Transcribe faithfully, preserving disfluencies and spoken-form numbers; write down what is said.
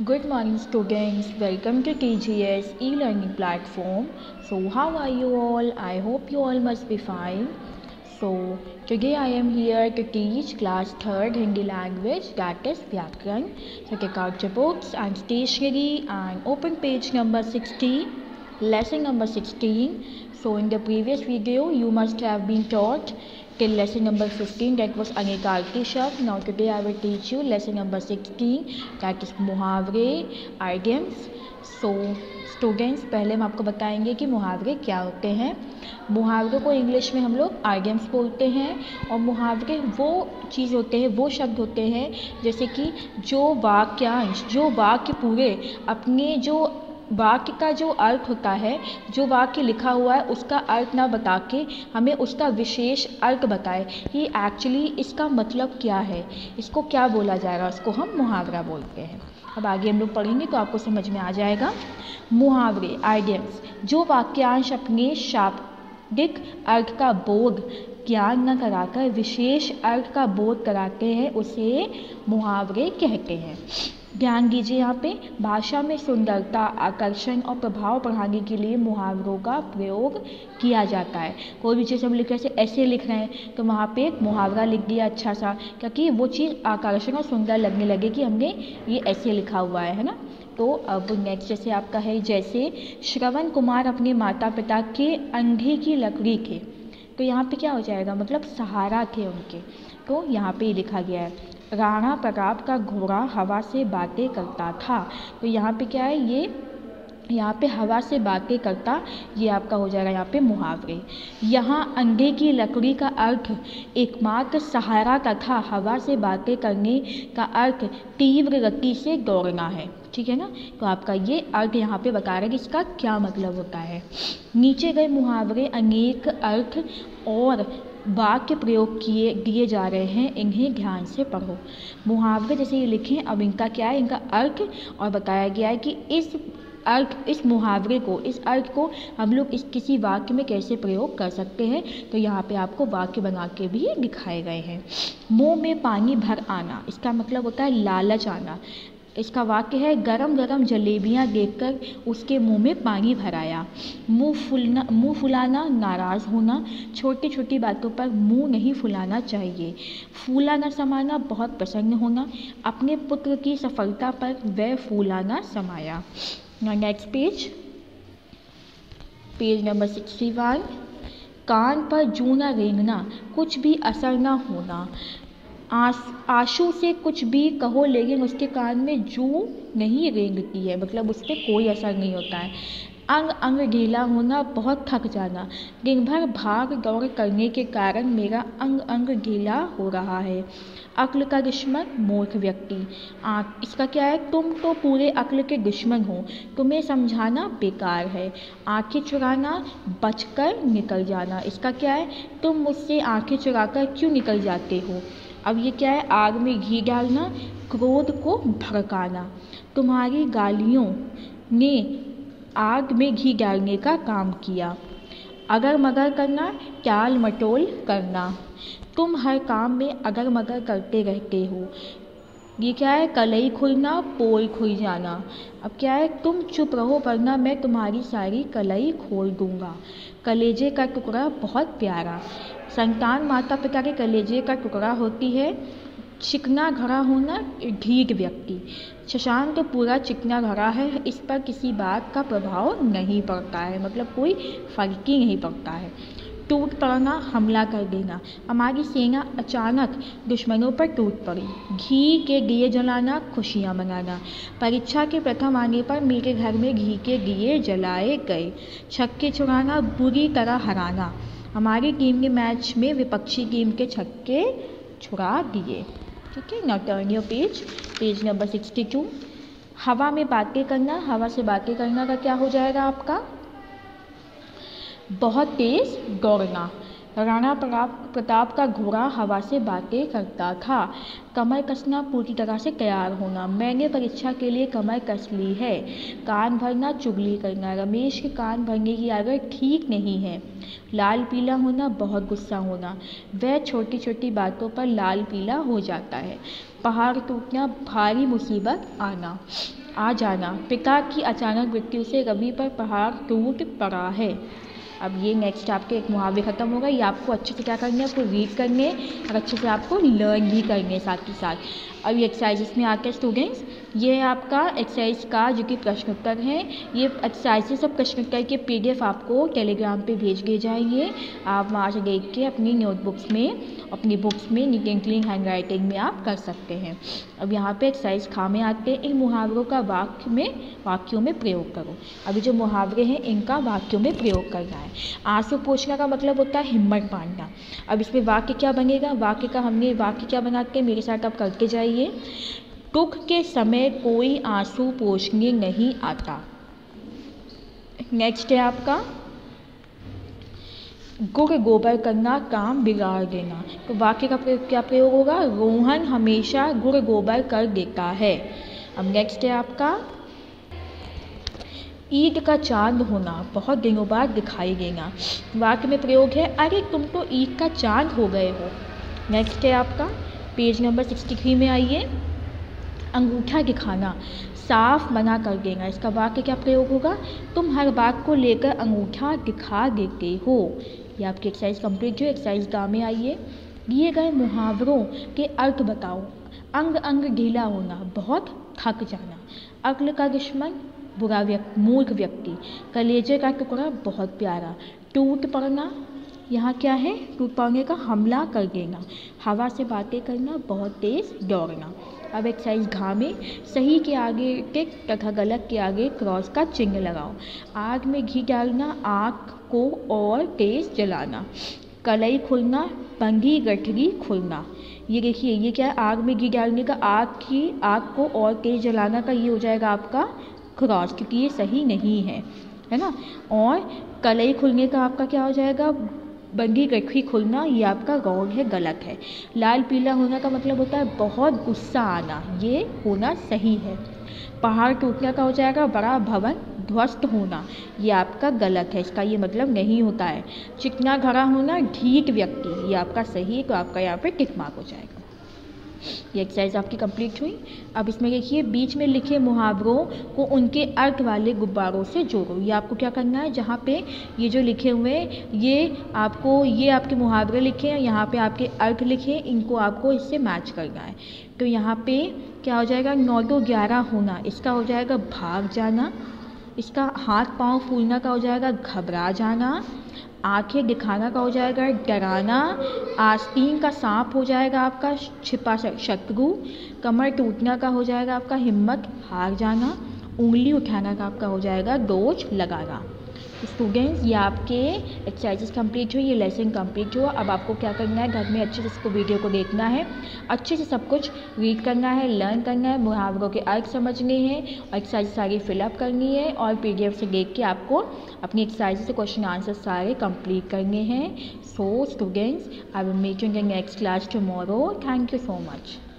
Good morning students, welcome to T G S e-learning platform. So how are you all? I hope you all must be fine. So today I am here to teach class third Hindi language, that is Vyakaran. So take out your books and stationery and open page number sixty, lesson number sixteen. So in the previous video you must have been taught till lesson number fifteen, that was अनेकार्थी शब्द. Now today I will teach you lesson number sixteen, that is मुहावरे, idioms. So students, पहले हम आपको बताएंगे कि मुहावरे क्या होते हैं. मुहावरों को इंग्लिश में हम लोग आइडियम्स बोलते हैं. और मुहावरे वो चीज़ होते हैं, वो शब्द होते हैं जैसे कि जो वाक्यांश, जो वाक्य पूरे अपने जो वाक्य का जो अर्थ होता है, जो वाक्य लिखा हुआ है उसका अर्थ ना बता के हमें उसका विशेष अर्थ बताए कि एक्चुअली इसका मतलब क्या है, इसको क्या बोला जाएगा, उसको हम मुहावरा बोलते हैं. अब आगे हम लोग पढ़ेंगे तो आपको समझ में आ जाएगा. मुहावरे, आइडियम्स, जो वाक्यांश अपने शाब्दिक अर्थ का बोध ज्ञान न कराकर विशेष अर्थ का बोध कराते हैं उसे मुहावरे कहते हैं. ध्यान दीजिए, यहाँ पे भाषा में सुंदरता, आकर्षण और प्रभाव बढ़ाने के लिए मुहावरों का प्रयोग किया जाता है. कोई भी चीज़ हम लिख रहे ऐसे लिख रहे हैं तो वहाँ पे एक मुहावरा लिख दिया अच्छा सा, क्योंकि वो चीज़ आकर्षण और सुंदर लगने लगे कि हमने ये ऐसे लिखा हुआ है है ना. तो अब नेक्स्ट जैसे आपका है, जैसे श्रवण कुमार अपने माता पिता के अंधे की लकड़ी थे. तो यहाँ पे क्या हो जाएगा, मतलब सहारा थे उनके. तो यहाँ पे लिखा गया है राणा प्रताप का घोड़ा हवा से बातें करता था. तो यहाँ पे क्या है, ये यहाँ पे हवा से बातें करता, ये आपका हो जाएगा यहाँ पे मुहावरे. यहाँ अंधे की लकड़ी का अर्थ एकमात्र सहारा तथा हवा से बातें करने का अर्थ तीव्र गति से दौड़ना है. ठीक है ना. तो आपका ये अर्थ यहाँ पे बता रहा है कि इसका क्या मतलब होता है. नीचे गए मुहावरे अनेक अर्थ और वाक्य प्रयोग किए दिए जा रहे हैं, इन्हें ध्यान से पढ़ो. मुहावरे जैसे ये लिखें, अब इनका क्या है, इनका अर्थ और बताया गया है कि इस अर्थ, इस मुहावरे को, इस अर्थ को हम लोग इस किसी वाक्य में कैसे प्रयोग कर सकते हैं. तो यहाँ पे आपको वाक्य बना के भी दिखाए गए हैं. मुंह में पानी भर आना, इसका मतलब होता है लालच आना. इसका वाक्य है गरम गरम जलेबियाँ देखकर उसके मुंह में पानी भर आया. मुंह फुलना, मुंह फुलाना, नाराज़ होना. छोटी छोटी बातों पर मुंह नहीं फुलाना चाहिए. फूला न समाना, बहुत प्रसन्न होना. अपने पुत्र की सफलता पर वह फूला न समाया. Next page, page number sixty one. कान पर जूं न रेंगना, कुछ भी असर न होना. आस आंसू से कुछ भी कहो लेकिन उसके कान में जूं नहीं रेंगती है, मतलब उस पर कोई असर नहीं होता है. अंग अंग ढीला होना, बहुत थक जाना. दिन भर भाग दौड़ करने के कारण मेरा अंग अंग ढीला हो रहा है. अक्ल का दुश्मन, मूर्ख व्यक्ति. आँख, इसका क्या है, तुम तो पूरे अक्ल के दुश्मन हो, तुम्हें समझाना बेकार है. आँखें चुराना, बचकर निकल जाना. इसका क्या है, तुम मुझसे आँखें चुराकर क्यों निकल जाते हो. अब ये क्या है, आग में घी डालना, क्रोध को भड़काना. तुम्हारी गालियों ने आग में घी डालने का काम किया. अगर मगर करना, टाल मटोल करना. तुम हर काम में अगर मगर करते रहते हो. ये क्या है, कलई खुलना, पोल खुल जाना. अब क्या है, तुम चुप रहो वरना मैं तुम्हारी सारी कलई खोल दूंगा. कलेजे का टुकड़ा बहुत प्यारा. संतान माता पिता के कलेजे का टुकड़ा होती है. चिकना घड़ा होना, ढीठ व्यक्ति. शशांक तो पूरा चिकना घड़ा है, इस पर किसी बात का प्रभाव नहीं पड़ता है, मतलब कोई फर्क ही नहीं पड़ता है. टूट पड़ना, हमला कर देना. हमारी सेना अचानक दुश्मनों पर टूट पड़ी. घी के दिए जलाना, खुशियाँ मनाना. परीक्षा के प्रथम आने पर मेरे घर में घी के दिए जलाए गए. छक्के छुड़ाना, बुरी तरह हराना. हमारी टीम ने मैच में विपक्षी टीम के छक्के छुड़ा दिए. ठीक है. Now turn your page, page number sixty two. हवा में बातें करना, हवा से बातें करना का क्या हो जाएगा आपका, बहुत तेज दौड़ना. राणा प्रताप का घोड़ा हवा से बातें करता था. कमर कसना, पूरी तरह से तैयार होना. मैंने परीक्षा के लिए कमर कस ली है. कान भरना, चुगली करना. रमेश के कान भरने की आदत ठीक नहीं है. लाल पीला होना, बहुत गुस्सा होना. वह छोटी छोटी बातों पर लाल पीला हो जाता है. पहाड़ टूटना, भारी मुसीबत आना. आ जाना, पिता की अचानक मृत्यु से रवि पर पहाड़ टूट पड़ा है। अब ये नेक्स्ट आपके एक मुहावरे ख़त्म होगा। ये आपको अच्छे से क्या करना है, आपको रीड करने और अच्छे से आपको लर्न भी करने साथ ही साथ। अब ये एक्सरसाइजेस में आके स्टूडेंट्स, ये है आपका एक्सरसाइज का जो कि प्रश्न उत्तर है। ये एक्सरसाइजेस और प्रश्न उत्तर के पीडीएफ आपको टेलीग्राम पे भेज दिए जाएंगे। आप वहाँ से देख के अपनी नोटबुक्स में, अपनी बुक्स में neat and clean handwriting में आप कर सकते हैं। अब यहाँ पे एक्सरसाइज खा में आते हैं, इन मुहावरों का वाक्य में वाक्यों में प्रयोग करो। अभी जो मुहावरे हैं इनका वाक्यों में प्रयोग करना है। आंसू पोंछना का मतलब होता है हिम्मत बांधना। अब इसमें वाक्य क्या बनेगा, वाक्य का हमने वाक्य क्या बना के मेरे साथ आप करके जाइए। दुख के समय कोई आंसू पोंछने नहीं आता। नेक्स्ट है आपका गुड़ गोबर करना काम बिगाड़ देना। तो वाक्य का प्रयोग क्या प्रयोग होगा, रोहन हमेशा गुड़ गोबर कर देता है। अब नेक्स्ट है आपका ईद का चांद होना बहुत दिनों बाद दिखाई देना। वाक्य में प्रयोग है अरे तुम तो ईद का चांद हो गए हो। नेक्स्ट है आपका पेज नंबर सिक्सटी थ्री में आइए, अंगूठा दिखाना साफ मना कर देना। इसका वाक्य क्या प्रयोग होगा, तुम हर बात को लेकर अंगूठा दिखा देते हो। ये आपकी एक्सरसाइज कंप्लीट जो एक्सरसाइज गा में आइए। दिए गए मुहावरों के अर्थ बताओ। अंग अंग ढीला होना, बहुत थक जाना। अक्ल का दुश्मन, बुरा व्यक्ति, मूर्ख व्यक्ति। कलेजे का टुकड़ा, बहुत प्यारा। टूट पड़ना, यहाँ क्या है, टूट पड़ने का हमला कर देना। हवा से बातें करना, बहुत तेज दौड़ना। अब एक्सरसाइज घा में सही के आगे टिक तथा गलत के आगे क्रॉस का चिन्ह लगाओ। आग में घी डालना, आग को और तेज जलाना। कलई खुलना, बंधी गठरी खुलना। ये देखिए ये क्या है, आग में घी डालने का, आग की आग को और तेज जलाना का ये हो जाएगा आपका क्रॉस, क्योंकि ये सही नहीं है, है ना। और कलई खुलने का आपका क्या हो जाएगा, बंधी गठरी खुलना, ये आपका रॉन्ग है, गलत है। लाल पीला होना का मतलब होता है बहुत गुस्सा आना, ये होना सही है। पहाड़ टूटने का हो जाएगा बड़ा भवन ध्वस्त होना, ये आपका गलत है, इसका ये मतलब नहीं होता है। चिकना घड़ा होना, ढीठ व्यक्ति, ये आपका सही है, तो आपका यहाँ पे टिक मार्क हो जाएगा। ये एक्सरसाइज आपकी कंप्लीट हुई। अब इसमें देखिए बीच में लिखे मुहावरों को उनके अर्थ वाले गुब्बारों से जोड़ो। ये आपको क्या करना है, जहाँ पे ये जो लिखे हुए हैं ये आपको, ये आपके मुहावरे लिखे हैं, यहाँ पे आपके अर्थ लिखे, इनको आपको इससे मैच करना है। तो यहाँ पे क्या हो जाएगा, नौ दो ग्यारह होना, इसका हो जाएगा भाग जाना। इसका हाथ पाँव फूलना का हो जाएगा घबरा जाना। आंखें दिखाना का हो जाएगा डराना। आस्तीन का सांप हो जाएगा आपका छिपा शत्रु। कमर टूटना का हो जाएगा आपका हिम्मत हार जाना। उंगली उठाना का आपका हो जाएगा दोष लगाना। स्टूडेंट्स ये आपके एक्सरसाइजेस कंप्लीट हुई, ये लेसन कंप्लीट हुआ। अब आपको क्या करना है, घर में अच्छे से इसको वीडियो को देखना है, अच्छे से सब कुछ रीड करना है, लर्न करना है, मुहावरों के अर्थ समझने हैं और एक्सरसाइज सारी फिलअप करनी है और पीडीएफ से देख के आपको अपनी एक्सरसाइज से क्वेश्चन आंसर सारे कंप्लीट करने हैं। So students I will meet you in the next class tomorrow. Thank you so much.